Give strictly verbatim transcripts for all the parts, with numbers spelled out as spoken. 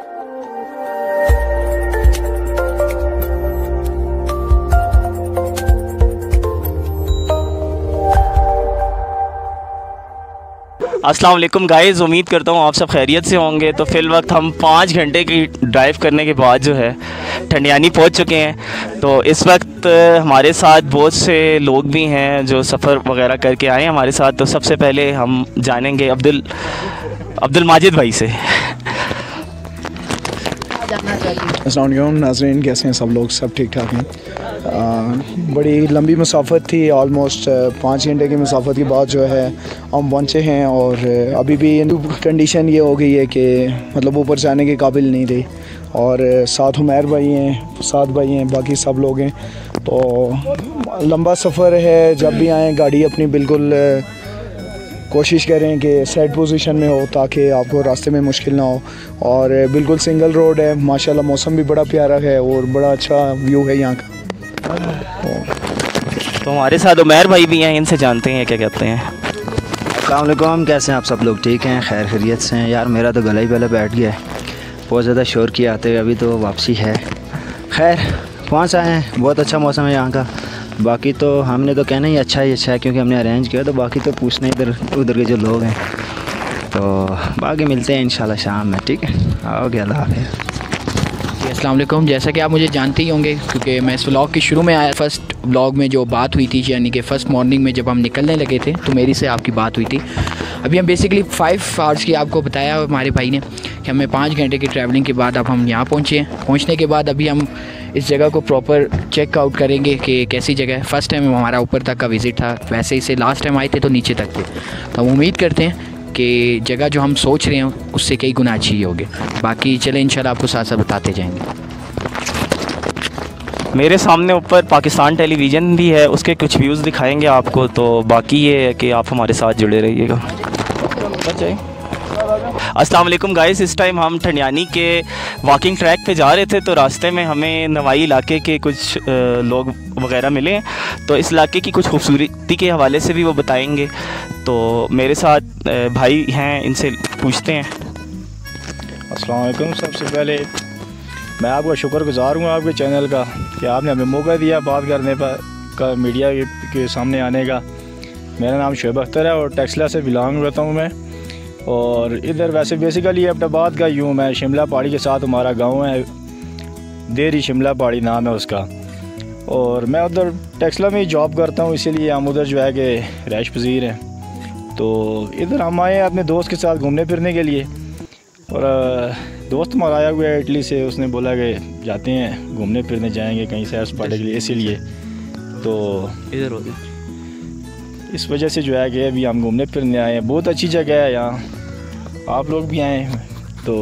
अस्सलाम वालेकुम गाइज़, उम्मीद करता हूँ आप सब खैरियत से होंगे। तो फिल वक्त हम पाँच घंटे की ड्राइव करने के बाद जो है ठंडियानी पहुँच चुके हैं। तो इस वक्त हमारे साथ बहुत से लोग भी हैं जो सफ़र वगैरह करके आए हैं हमारे साथ। तो सबसे पहले हम जानेंगे अब्दुल अब्दुल माजिद भाई से। अस्सलाम वालेकुम नाज़रीन, कैसे हैं सब लोग? सब ठीक ठाक हैं। बड़ी लंबी मुसाफत थी, ऑलमोस्ट पाँच घंटे की मुसाफत के बाद जो है हम पहुँचे हैं। और अभी भी कंडीशन ये हो गई है कि मतलब ऊपर जाने के काबिल नहीं थे। और साथ उमैर भाई हैं, सात भाई हैं, बाकी सब लोग हैं। तो लंबा सफ़र है। जब भी आएँ गाड़ी अपनी बिल्कुल कोशिश करें कि सेट पोजीशन में हो ताकि आपको रास्ते में मुश्किल ना हो। और बिल्कुल सिंगल रोड है, माशाल्लाह मौसम भी बड़ा प्यारा है और बड़ा अच्छा व्यू है यहाँ का। तो हमारे साथ उमैर भाई भी हैं, इनसे जानते हैं क्या कहते हैं। अस्सलाम वालेकुम, कैसे हैं आप सब लोग? ठीक हैं, खैर खैरियत से हैं? यार मेरा तो गला ही पहले बैठ गया है, बहुत ज़्यादा शोर किया आते, अभी तो वापसी है। खैर पहुँच आए हैं, बहुत अच्छा मौसम है यहाँ का। बाकी तो हमने तो कहना ही अच्छा ही अच्छा है क्योंकि हमने अरेंज किया। तो बाकी तो पूछना इधर उधर के जो लोग हैं। तो बाकी मिलते हैं इंशाल्लाह शाम में, ठीक है? आओगे, अल्लाह हाफ़िज़। अस्सलाम वालेकुम। जैसा कि आप मुझे जानते ही होंगे क्योंकि मैं इस व्लॉग के शुरू में आया, फर्स्ट व्लॉग में जो बात हुई थी, यानी कि फ़र्स्ट मॉर्निंग में जब हम निकलने लगे थे तो मेरी से आपकी बात हुई थी। अभी हम बेसिकली फाइव आवर्स की आपको बताया हमारे भाई ने कि हमें पाँच घंटे की ट्रैवलिंग के बाद अब हम यहाँ पहुँचे हैं। पहुँचने के बाद अभी हम इस जगह को प्रॉपर चेक आउट करेंगे कि कैसी जगह है। फ़र्स्ट टाइम हमारा ऊपर तक का विज़िट था, वैसे इसे लास्ट टाइम आए थे तो नीचे तक थे। तो हम उम्मीद करते हैं कि जगह जो हम सोच रहे हैं उससे कई गुना अच्छी होगी। बाकी चले इंशाल्लाह आपको साथ साथ बताते जाएंगे। मेरे सामने ऊपर पाकिस्तान टेलीविज़न भी है, उसके कुछ व्यूज़ दिखाएंगे आपको। तो बाकी ये है कि आप हमारे साथ जुड़े रहिएगा। अस्सलाम वालेकुम गाइस, इस टाइम हम ठंडियानी के वॉकिंग ट्रैक पे जा रहे थे। तो रास्ते में हमें नवाई इलाके के कुछ लोग वगैरह मिले, तो इस इलाके की कुछ खूबसूरती के हवाले से भी वो बताएंगे। तो मेरे साथ भाई हैं, इनसे पूछते हैं। अस्सलाम वालेकुम। सबसे पहले मैं आपका शुक्रगुज़ार हूँ आपके चैनल का कि आपने हमें मौका दिया बात करने पर का मीडिया के सामने आने का। मेरा नाम शुएब अख्तर है और टेक्सला से बिलोंग करता हूँ मैं। और इधर वैसे बेसिकली अब्टाबाद का यूँ मैं, शिमला पहाड़ी के साथ हमारा गांव है, देरी शिमला पहाड़ी नाम है उसका। और मैं उधर टेक्सला में ही जॉब करता हूँ, इसीलिए हम उधर जो है कि रहाइश पज़ीर हैं। तो इधर हम आए अपने दोस्त के साथ घूमने फिरने के लिए। और दोस्त हमारा आया हुआ है इटली से, उसने बोला कि जाते हैं घूमने फिरने, जाएंगे कहीं सैर सपाटे के लिए, इसीलिए तो इधर हो गया। इस वजह से जो है कि अभी हम घूमने फिरने आए हैं। बहुत अच्छी जगह है यहाँ, आप लोग भी आए हैं। तो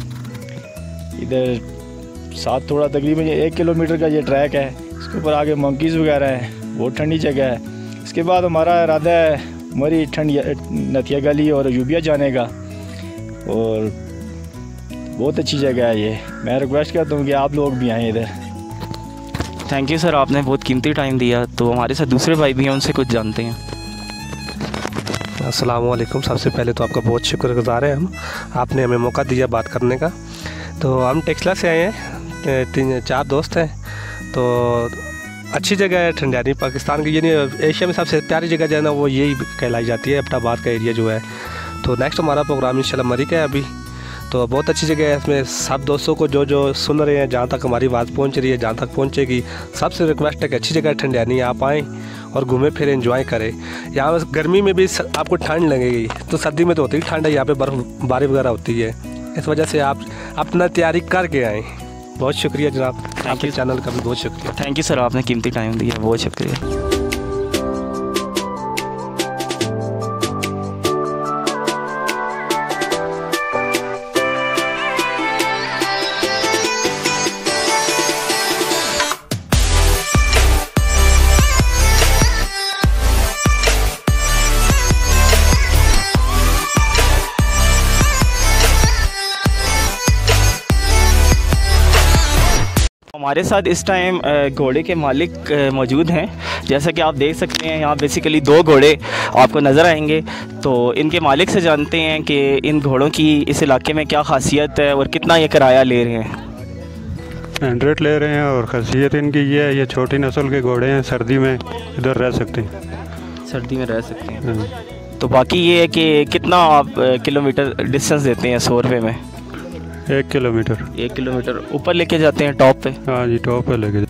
इधर साथ थोड़ा तकरीबन एक किलोमीटर का ये ट्रैक है, इसके ऊपर आगे मंकीज़ वगैरह हैं, बहुत ठंडी जगह है। इसके बाद हमारा इरादा है मरी ठंड नथिया गली और यूबिया जाने का। और बहुत अच्छी जगह है ये, मैं रिक्वेस्ट करता हूँ कि आप लोग भी आएँ इधर। थैंक यू सर, आपने बहुत कीमती टाइम दिया। तो हमारे साथ दूसरे भाई भी हैं, उनसे कुछ जानते हैं। अस्सलाम वालेकुम। सबसे पहले तो आपका बहुत शुक्रगुज़ार है हम, आपने हमें मौका दिया बात करने का। तो हम टेक्सला से आए हैं, तीन चार दोस्त हैं। तो अच्छी जगह है ठंडियानी, पाकिस्तान की यानी एशिया में सबसे प्यारी जगह जो है ना वो यही कहलाई जाती है, अब्टाबाद का एरिया जो है। तो नेक्स्ट हमारा प्रोग्राम इंशाल्लाह मरी का है अभी। तो बहुत अच्छी जगह है, इसमें सब दोस्तों को जो जो सुन रहे हैं, जहाँ तक हमारी आवाज़ पहुँच रही है, जहाँ तक पहुँचेगी, सबसे रिक्वेस्ट है कि अच्छी जगह ठंडियानी आप आएँ और घूमे फिर एंजॉय करें। यहाँ बस गर्मी में भी आपको ठंड लगेगी, तो सर्दी में तो होती ही ठंड है, यहाँ पे बर्फ़बारी वगैरह होती है। इस वजह से आप अपना तैयारी करके आएँ। बहुत शुक्रिया जनाब, आपके चैनल का भी बहुत शुक्रिया। थैंक यू सर, आपने कीमती टाइम दिया, बहुत शुक्रिया। हमारे साथ इस टाइम घोड़े के मालिक मौजूद हैं। जैसा कि आप देख सकते हैं यहाँ बेसिकली दो घोड़े आपको नज़र आएंगे। तो इनके मालिक से जानते हैं कि इन घोड़ों की इस इलाके में क्या खासियत है और कितना ये किराया ले रहे हैं। हंड्रेड ले रहे हैं और खासियत इनकी ये है, ये छोटी नस्ल के घोड़े हैं, सर्दी में इधर रह सकते हैं, सर्दी में रह सकते हैं। तो बाकी ये है कि कितना आप किलोमीटर डिस्टेंस देते हैं सौ रुपये में? एक किलोमीटर एक किलोमीटर ऊपर लेके जाते हैं टॉप पे? हाँ जी, टॉप पे लेके।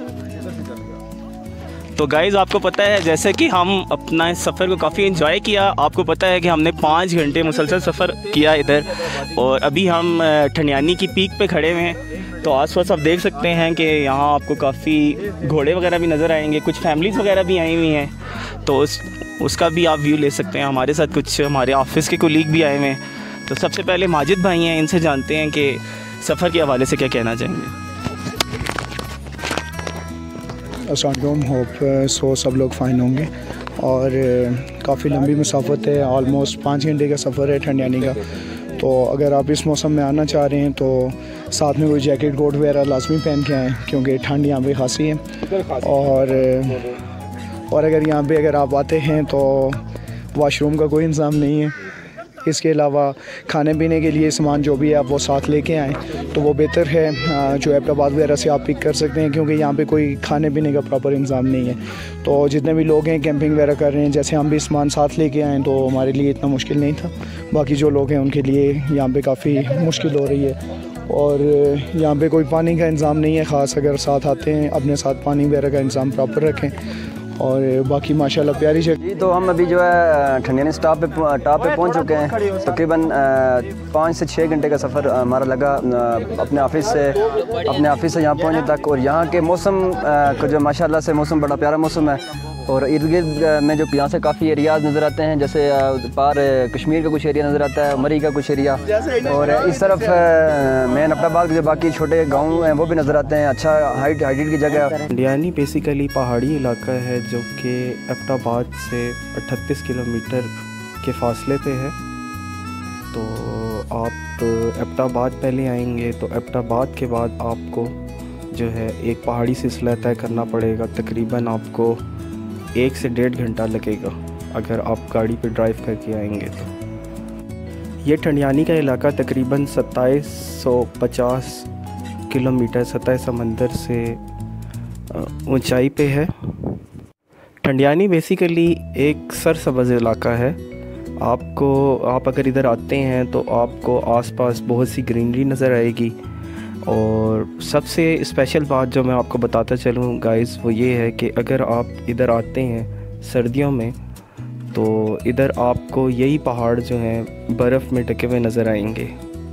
तो गाइज़ आपको पता है जैसे कि हम अपना इस सफ़र को काफ़ी एंजॉय किया। आपको पता है कि हमने पाँच घंटे मुसलसल सफ़र किया इधर, और अभी हम ठंडियानी की पीक पे खड़े हुए हैं। तो आस पास आप देख सकते हैं कि यहाँ आपको काफ़ी घोड़े वगैरह भी नज़र आएंगे, कुछ फैमिलीज़ वगैरह भी आई हुई हैं, तो उस उसका भी आप व्यू ले सकते हैं। हमारे साथ कुछ हमारे ऑफिस के कोलीग भी आए हुए हैं। तो सबसे पहले माजिद भाई हैं, इनसे जानते हैं कि सफ़र के हवाले से क्या कहना चाहेंगे। अस्सलाम होप सो सब लोग फ़ाइन होंगे। और काफ़ी लंबी मुसाफत है, ऑलमोस्ट पाँच घंटे का सफ़र है ठंडियानी का। तो अगर आप इस मौसम में आना चाह रहे हैं तो साथ में कोई जैकेट कोट वगैरह लाजमी पहन के आएँ, क्योंकि ठंड यहाँ पे खासी है। और और अगर यहाँ पे अगर आप आते हैं तो वाशरूम का कोई इंतज़ाम नहीं है। इसके अलावा खाने पीने के लिए सामान जो भी है आप वो साथ लेके आएँ तो वो बेहतर है। जो एबटाबाद वगैरह से आप पिक कर सकते हैं, क्योंकि यहाँ पे कोई खाने पीने का प्रॉपर इंतज़ाम नहीं है। तो जितने भी लोग हैं कैंपिंग वगैरह कर रहे हैं, जैसे हम भी सामान साथ लेके आएँ तो हमारे लिए इतना मुश्किल नहीं था। बाकी जो लोग हैं उनके लिए यहाँ पर काफ़ी मुश्किल हो रही है। और यहाँ पर कोई पानी का इंतज़ाम नहीं है ख़ास। अगर साथ आते हैं अपने साथ पानी वगैरह का इंतज़ाम प्रॉपर रखें। और बाकी माशाल्लाह प्यारी जगह जी। तो हम अभी जो है ठंडियानी स्टॉप पे टॉप पे पहुंच चुके हैं। तकरीबन पाँच से छः घंटे का सफ़र हमारा लगा अपने ऑफिस से अपने ऑफिस से यहाँ पहुंचने तक। और यहाँ के मौसम को जो माशाल्लाह से मौसम बड़ा प्यारा मौसम है। और इर्द गिर्द में जो यहाँ से काफ़ी एरियाज़ नज़र आते हैं, जैसे पार कश्मीर का कुछ एरिया नज़र आता है, मरी का कुछ एरिया, और इस तरफ मेन एबटाबाद के जो बाकी छोटे गाँव हैं वो भी नज़र आते हैं। अच्छा हाइट हाइट की जगह। ठंडियानी बेसिकली पहाड़ी इलाका है जो कि एबटाबाद से अठतीस किलोमीटर के फासले पे है। तो आप एबटाबाद पहले आएंगे तो एबटाबाद के बाद आपको जो है एक पहाड़ी सिलसिला तय करना पड़ेगा। तकरीबन आपको एक से डेढ़ घंटा लगेगा अगर आप गाड़ी पे ड्राइव करके आएंगे तो। ये ठंडियानी का इलाका तकरीबन सत्ताईस सौ पचास किलोमीटर सतह समंदर से ऊंचाई पे है। ठंडियानी बेसिकली एक सरसब्ज़ इलाका है। आपको आप अगर इधर आते हैं तो आपको आसपास बहुत सी ग्रीनरी नज़र आएगी। और सबसे स्पेशल बात जो मैं आपको बताता चलूँ गाइस, वो ये है कि अगर आप इधर आते हैं सर्दियों में तो इधर आपको यही पहाड़ जो हैं बर्फ़ में ढके हुए नज़र आएंगे।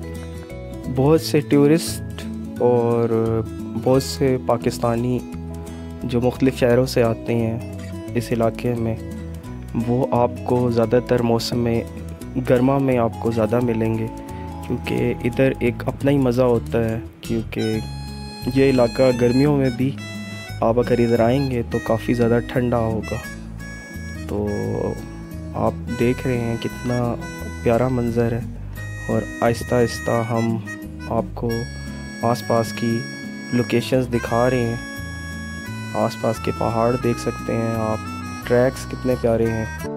बहुत से टूरिस्ट और बहुत से पाकिस्तानी जो मुख्तलिफ़ शहरों से आते हैं इस इलाके में, वो आपको ज़्यादातर मौसम में गर्मा में आपको ज़्यादा मिलेंगे, क्योंकि इधर एक अपना ही मज़ा होता है। क्योंकि ये इलाका गर्मियों में भी आप अगर इधर आएंगे तो काफ़ी ज़्यादा ठंडा होगा। तो आप देख रहे हैं कितना प्यारा मंज़र है। और आहिस्ता आहिस्ता हम आपको आसपास की लोकेशंस दिखा रहे हैं। आसपास के पहाड़ देख सकते हैं आप, ट्रैक्स कितने प्यारे हैं।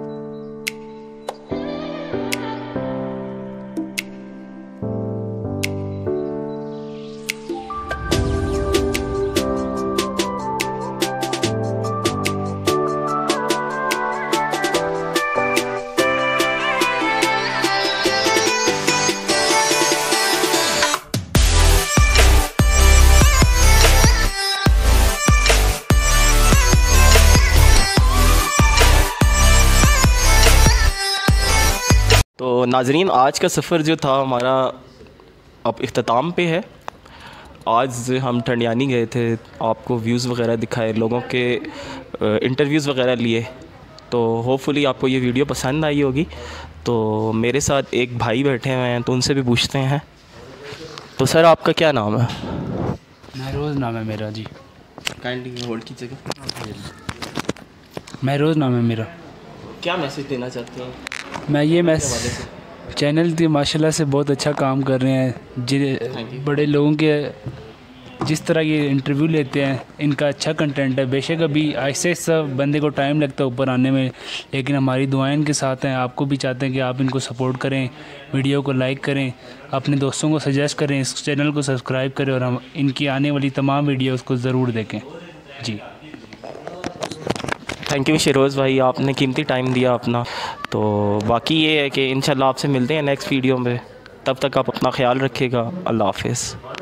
तो नाज़रीन, आज का सफ़र जो था हमारा अब इख्तिताम पे है। आज हम ठंडियानी गए थे, आपको व्यूज़ वगैरह दिखाए, लोगों के इंटरव्यूज़ वगैरह लिए। तो होपफुली आपको ये वीडियो पसंद आई होगी। तो मेरे साथ एक भाई बैठे हुए हैं तो उनसे भी पूछते हैं। तो सर आपका क्या नाम है? महरोज़ नाम है मेरा जी। काइंडली होल्ड कीजिएगा। महरोज़ नाम है मेरा। क्या मैसेज देना चाहते हैं? मैं ये मैसेज चैनल की माशाल्लाह से बहुत अच्छा काम कर रहे हैं। जिन बड़े लोगों के जिस तरह ये इंटरव्यू लेते हैं इनका अच्छा कंटेंट है। बेशक अभी ऐसे ऐसा बंदे को टाइम लगता है ऊपर आने में, लेकिन हमारी दुआएं इनके साथ हैं। आपको भी चाहते हैं कि आप इनको सपोर्ट करें, वीडियो को लाइक करें, अपने दोस्तों को सजेस्ट करें, इस चैनल को सब्सक्राइब करें और हम इनकी आने वाली तमाम वीडियोज़ को ज़रूर देखें जी। थैंक यू शिरोज़ भाई, आपने कीमती टाइम दिया अपना। तो बाकी ये है कि इंशाल्लाह आपसे मिलते हैं नेक्स्ट वीडियो में। तब तक आप अपना ख्याल रखिएगा। अल्लाह हाफ़िज़।